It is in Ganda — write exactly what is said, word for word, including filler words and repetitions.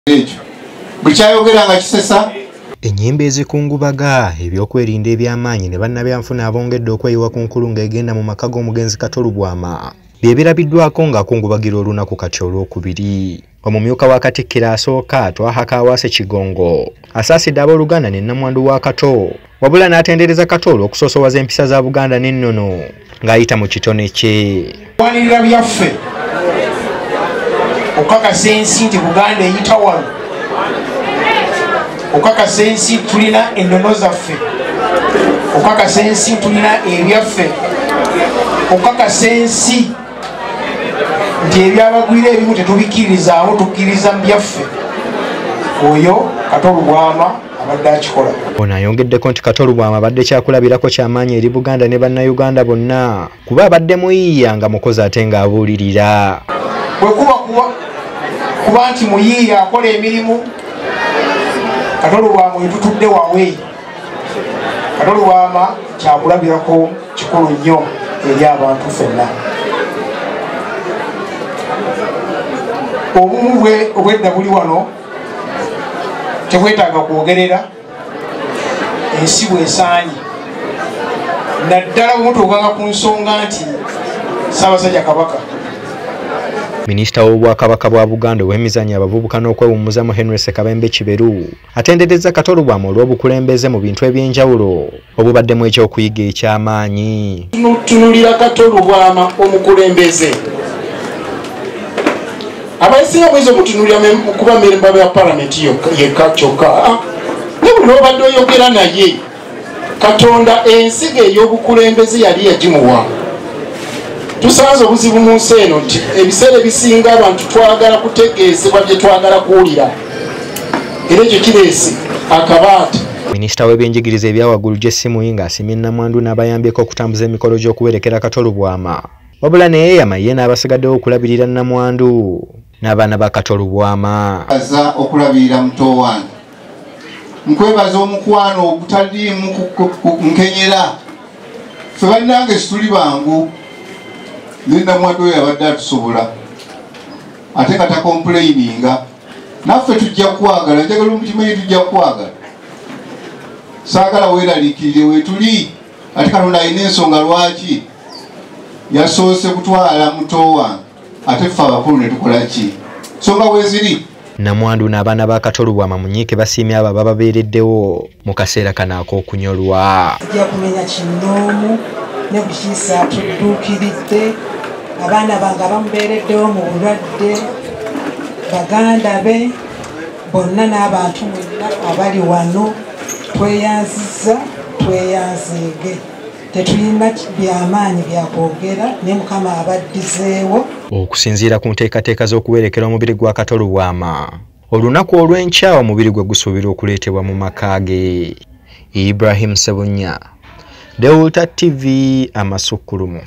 Bukyayogera nga kisesa ennyimba ezikungubaga ebyokwerinda eby'amaanyi ne bannabyanfuna abongedde okweyiwa ku nkulungo egenda mu maka g'omugenzi Kato Lubwama bye birabiddwako ng'akungubagira olunaku kati olwokubiri. Omumyuka wa Katikkiro asooka Twahaka Awaase Kigongo asaasidde abooluganda ne nnamwandu wa Kato wabula n'atendereza Kato olw'okusoosowaza empisa za Buganda n'ennono ng'ayita mu kitone kye. Wanirira byaffe okakasa ensi nti Buganda eyita wano, okakasa ensi tulina ennono zaffe, okakasa ensi tulina ebyaffe, okakasa ensi nti ebyabagwira ebimu tetubikkirizaamu tukkiriza mu byaffe. Oyo Kato Lubwama abadde akikola. Ono ayongeddeko nti Kato Lubwama abadde kyakulabirako kyamaanyi eri Buganda ne bannayuganda bonna kuba abadde muyiiya nga mukozi ate ng'abuulirira. Bwe kuba kuba kuba nti muyiiya akola emirimu, Kato Lubwama yetutudde wawe. Kato Lubwama kyakulabirako kikulu nnyo eri abantu ffenna. Obumu bwe obwedda buli wano tebwetaaga kwogerera, ensi bwesaanye naddala bwemutuukanga ku nsonga nti Ssaabasajja Kabaka. Minisita w'Obwakabaka bwa Buganda ow'emizannyo abavubuka n'okwewummuzamu Henry Ssekabembe Kiberu atenderezza Kato Lubwama olw'obukulembeze mu bintu eby'enjawulo obubaddemu ekyokuyiga eky'amaanyi. Tutunulira Kato Lubwama omukulembeze abayisinga mwiza okutunulira kuba memba bya palamenti yekka kyokka, ne buli obadde oyogera naye Katonda ensiga ey'obukulembeze yali yagimuwa. Tusanze obuzibu mu nsi eno nti ebiseera ebisinga abantu twagala kutegeezebwa bye twagala kuwulira, era ekyo kireese akabaata. Minisita w'ebyenjigiriza ebyawaggulu Jesse Muyinga asimye nnamwandu n'abayambyeko okutambuza emikolo gy'okuwerekera Kato Lubwama, wabula naye yamaye n'abasigaddewo okulabirira nnamwandu n'abaana ba Kato Lubwama. Aza okulabirira muto wange, nkwebaza omukwano ogutaliimu nkenyera. Ffe bannange situli bangu, ne nnamwandu oyo abadde atusobola ate nga takompuleyininga. Naffe tujja kwagala, njagala omukimanyi tujja kwagala. Saagala weeraliikirire weetuli, ate Katonda alina ensonga lwaki yasoose kutwala muto wange, ate ffe abakulu ne tukola ki? Nsonga weeziri. Nnamwandu n'abaana ba Kato Lubwama munyiike basiimye abo abababeereddewo mu kaseera kano ak'okunyolwa. Tujja kumenya kinnoomu ne bukiisa tudduukiridde, abaana bange abamubeereddewo mu bulwadde, baganda be bonna n'abantu mwenna abali wano tweyanziza tweyanzeege. Tetulina byamaanyi byakwogera ne Mukama abaddizeewo. Okusinziira ku nteekateeka z'okuwerekera omubiri gwa Kato Lubwama, olunaku olw'enkya omubiri gwe gusuubirwa okuleetebwa mu maka ge. Ibrahim Sebunya, Delta T V Amasukkulumu.